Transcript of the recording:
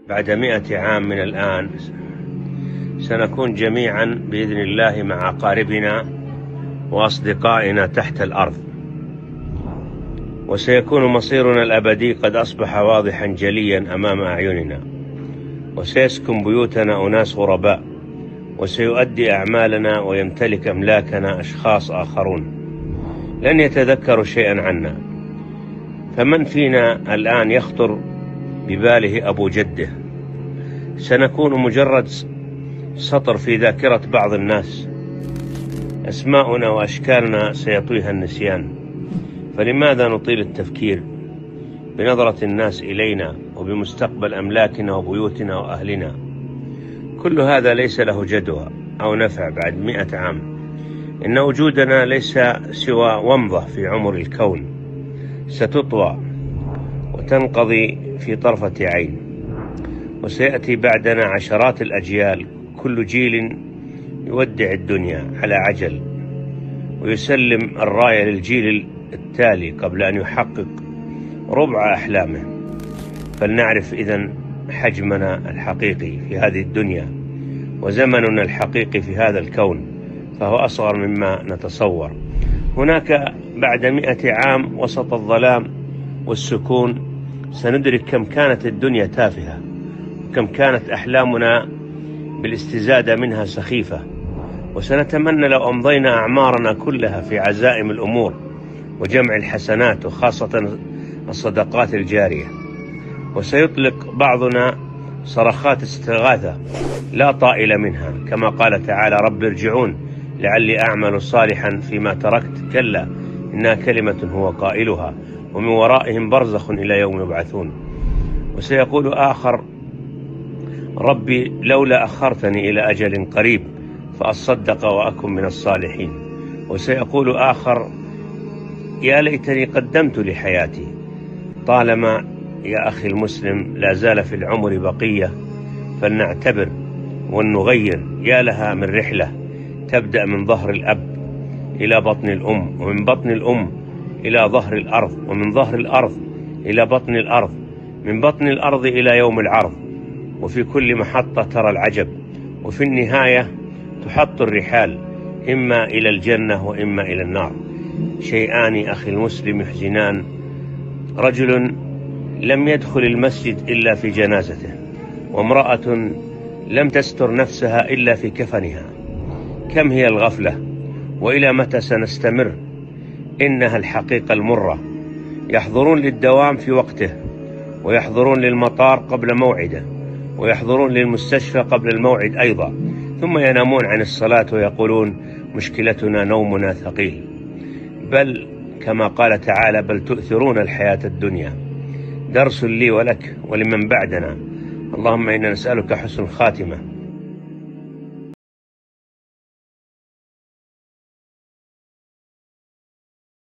بعد 100 عام من الآن سنكون جميعا بإذن الله مع أقاربنا وأصدقائنا تحت الأرض، وسيكون مصيرنا الأبدي قد أصبح واضحا جليا أمام أعيننا، وسيسكن بيوتنا أناس غرباء، وسيؤدي أعمالنا ويمتلك أملاكنا أشخاص آخرون لن يتذكروا شيئا عنا. فمن فينا الآن يخطر بباله أبو جده؟ سنكون مجرد سطر في ذاكرة بعض الناس، أسماؤنا وأشكالنا سيطويها النسيان. فلماذا نطيل التفكير بنظرة الناس إلينا وبمستقبل أملاكنا وبيوتنا وأهلنا؟ كل هذا ليس له جدوى أو نفع بعد 100 عام. إن وجودنا ليس سوى ومضة في عمر الكون ستطوى وتنقضي في طرفة عين، وسيأتي بعدنا عشرات الأجيال، كل جيل يودع الدنيا على عجل ويسلم الراية للجيل التالي قبل أن يحقق ربع أحلامه. فلنعرف إذن حجمنا الحقيقي في هذه الدنيا، وزمننا الحقيقي في هذا الكون فهو أصغر مما نتصور. هناك بعد 100 عام وسط الظلام والسكون سندرك كم كانت الدنيا تافهة، وكم كانت أحلامنا بالاستزادة منها سخيفة، وسنتمنى لو أمضينا أعمارنا كلها في عزائم الأمور وجمع الحسنات، وخاصة الصدقات الجارية. وسيطلق بعضنا صرخات استغاثة لا طائل منها، كما قال تعالى: رب ارجعون لعلي أعمل صالحا فيما تركت، كلا إنها كلمة هو قائلها ومن ورائهم برزخ إلى يوم يبعثون. وسيقول آخر: ربي لولا أخرتني إلى أجل قريب فأصدق وأكن من الصالحين. وسيقول آخر: يا ليتني قدمت لحياتي. طالما يا أخي المسلم لا زال في العمر بقية، فلنعتبر ونغير. يا لها من رحلة تبدأ من ظهر الأب إلى بطن الأم، ومن بطن الأم إلى ظهر الأرض، ومن ظهر الأرض إلى بطن الأرض، من بطن الأرض إلى يوم العرض. وفي كل محطة ترى العجب، وفي النهاية تحط الرحال إما إلى الجنة وإما إلى النار. شيئان أخي المسلم يحزنان: رجل لم يدخل المسجد إلا في جنازته، وامرأة لم تستر نفسها إلا في كفنها. كم هي الغفلة، وإلى متى سنستمر؟ إنها الحقيقة المرة. يحضرون للدوام في وقته، ويحضرون للمطار قبل موعده، ويحضرون للمستشفى قبل الموعد أيضا، ثم ينامون عن الصلاة ويقولون مشكلتنا نومنا ثقيل. بل كما قال تعالى: بل تؤثرون الحياة الدنيا. درس لي ولك ولمن بعدنا. اللهم إنا نسألك حسن الخاتمة